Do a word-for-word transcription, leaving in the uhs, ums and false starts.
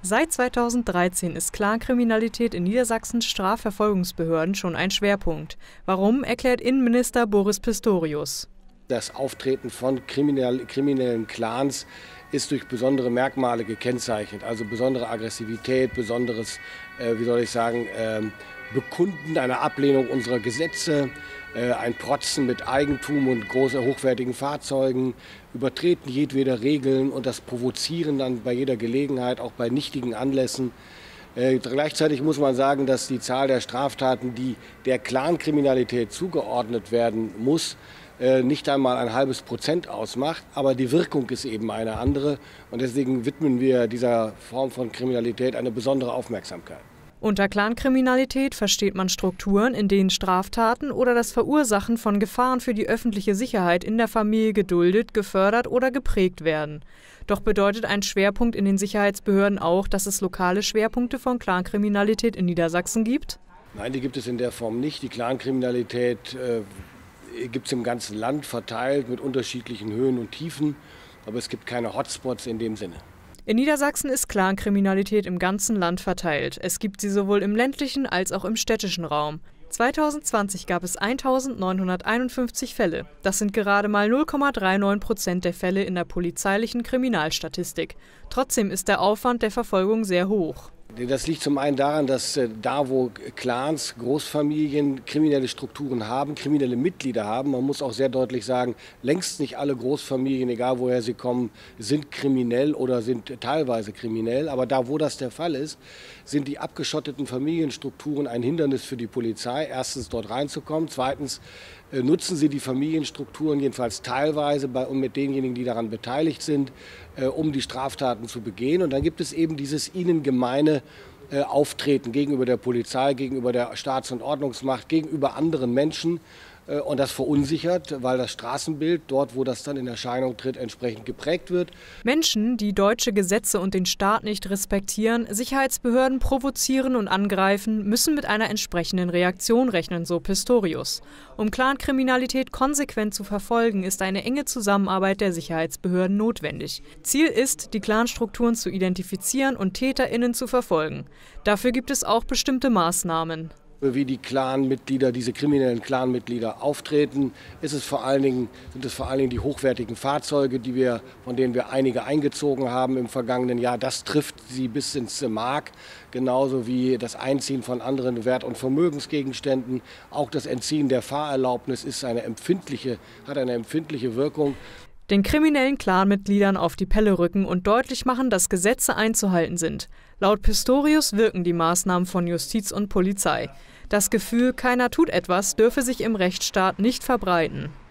Seit zweitausenddreizehn ist Clankriminalität in Niedersachsens Strafverfolgungsbehörden schon ein Schwerpunkt. Warum, erklärt Innenminister Boris Pistorius. Das Auftreten von kriminellen Clans ist durch besondere Merkmale gekennzeichnet, also besondere Aggressivität, besonderes, äh, wie soll ich sagen, äh, Bekunden einer Ablehnung unserer Gesetze, äh, ein Protzen mit Eigentum und großen, hochwertigen Fahrzeugen, Übertreten jedweder Regeln und das Provozieren dann bei jeder Gelegenheit, auch bei nichtigen Anlässen. Äh, gleichzeitig muss man sagen, dass die Zahl der Straftaten, die der Clankriminalität zugeordnet werden muss, nicht einmal ein halbes Prozent ausmacht, aber die Wirkung ist eben eine andere und deswegen widmen wir dieser Form von Kriminalität eine besondere Aufmerksamkeit. Unter Clankriminalität versteht man Strukturen, in denen Straftaten oder das Verursachen von Gefahren für die öffentliche Sicherheit in der Familie geduldet, gefördert oder geprägt werden. Doch bedeutet ein Schwerpunkt in den Sicherheitsbehörden auch, dass es lokale Schwerpunkte von Clankriminalität in Niedersachsen gibt? Nein, die gibt es in der Form nicht. Die Clankriminalität äh, gibt es im ganzen Land verteilt mit unterschiedlichen Höhen und Tiefen, aber es gibt keine Hotspots in dem Sinne. In Niedersachsen ist Clankriminalität im ganzen Land verteilt. Es gibt sie sowohl im ländlichen als auch im städtischen Raum. zweitausendzwanzig gab es eintausendneunhunderteinundfünfzig Fälle. Das sind gerade mal null Komma neununddreißig Prozent der Fälle in der polizeilichen Kriminalstatistik. Trotzdem ist der Aufwand der Verfolgung sehr hoch. Das liegt zum einen daran, dass äh, da, wo Clans, Großfamilien kriminelle Strukturen haben, kriminelle Mitglieder haben, man muss auch sehr deutlich sagen, längst nicht alle Großfamilien, egal woher sie kommen, sind kriminell oder sind teilweise kriminell. Aber da, wo das der Fall ist, sind die abgeschotteten Familienstrukturen ein Hindernis für die Polizei, erstens dort reinzukommen, zweitens äh, nutzen sie die Familienstrukturen jedenfalls teilweise bei, und mit denjenigen, die daran beteiligt sind, äh, um die Straftaten zu begehen. Und dann gibt es eben dieses ihnen gemeine äh, Auftreten gegenüber der Polizei, gegenüber der Staats- und Ordnungsmacht, gegenüber anderen Menschen. Äh, und das verunsichert, weil das Straßenbild dort, wo das dann in Erscheinung tritt, entsprechend geprägt wird. Menschen, die deutsche Gesetze und den Staat nicht respektieren, Sicherheitsbehörden provozieren und angreifen, müssen mit einer entsprechenden Reaktion rechnen, so Pistorius. Um Clankriminalität konsequent zu verfolgen, ist eine enge Zusammenarbeit der Sicherheitsbehörden notwendig. Ziel ist, die Clanstrukturen zu identifizieren und TäterInnen zu verfolgen. Dafür gibt es auch bestimmte Maßnahmen. Wie die Clanmitglieder, diese kriminellen Clanmitglieder auftreten, ist es vor allen Dingen, sind es vor allen Dingen die hochwertigen Fahrzeuge, die wir, von denen wir einige eingezogen haben im vergangenen Jahr. Das trifft sie bis ins Mark, genauso wie das Einziehen von anderen Wert- und Vermögensgegenständen. Auch das Entziehen der Fahrerlaubnis ist eine empfindliche, hat eine empfindliche Wirkung. Den kriminellen Clanmitgliedern auf die Pelle rücken und deutlich machen, dass Gesetze einzuhalten sind. Laut Pistorius wirken die Maßnahmen von Justiz und Polizei. Das Gefühl, keiner tut etwas, dürfe sich im Rechtsstaat nicht verbreiten.